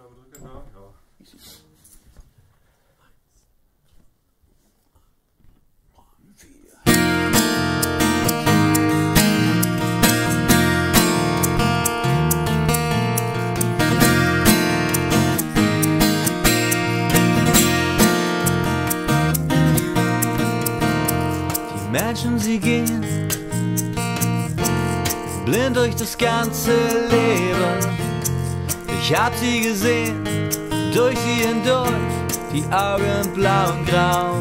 Aufnahme drücke, da? Ja. Die Menschen, sie gehen blind durch das ganze Leben. Ich hab sie gesehen, durch sie hindurch, die Augen blau und grau.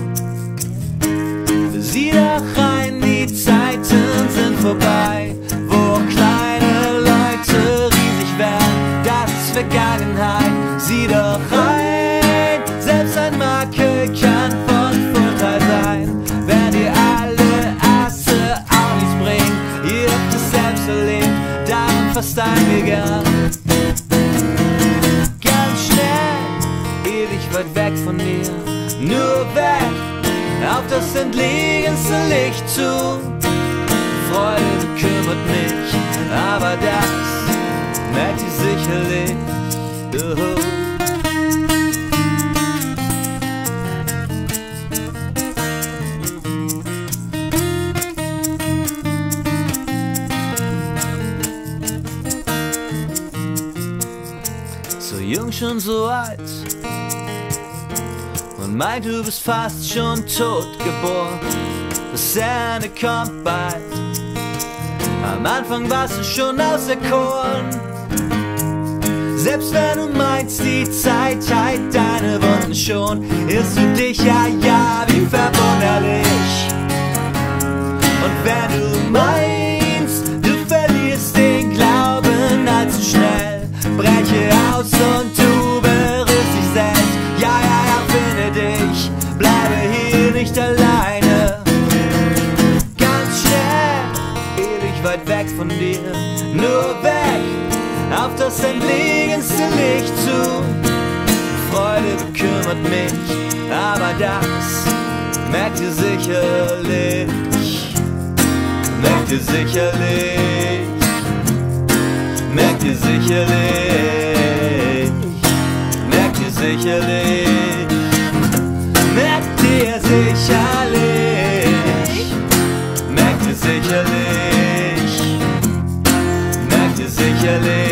Sieh doch rein, die Zeiten sind vorbei, wo kleine Leute riesig werden, das ist Vergangenheit. Sieh doch rein, selbst ein Makel kann von Vorteil sein, wenn dir alle Asse auch nichts bringen. Ihr habt es selbst erlebt, daran fast eingegangen. Weit weg von mir, nur weg, auf das entlegenste Licht zu. Freude bekümmert mich, aber das merkt ihr sicherlich. So jung, schon so alt, und meint, du bist fast schon tot geboren. Das Ende kommt bald. Am Anfang warst du schon auserkoren. Selbst wenn du meinst, die Zeit heilt deine Wunden schon, irrst du dich ja wie verwunderlich. Und wenn du meinst, du verlierst den Glauben allzu schnell, breche aus und du berührst dich selbst. Bleibe hier nicht alleine. Ganz schnell, ewig weit weg von dir, nur weg, auf das entlegenste Licht zu. Freude bekümmert mich, aber das merkt ihr sicherlich. Merkt ihr sicherlich. Merkt ihr sicherlich. Merkt ihr sicherlich. Merkt ihr sicherlich, merkt ihr sicherlich, merkt ihr sicherlich.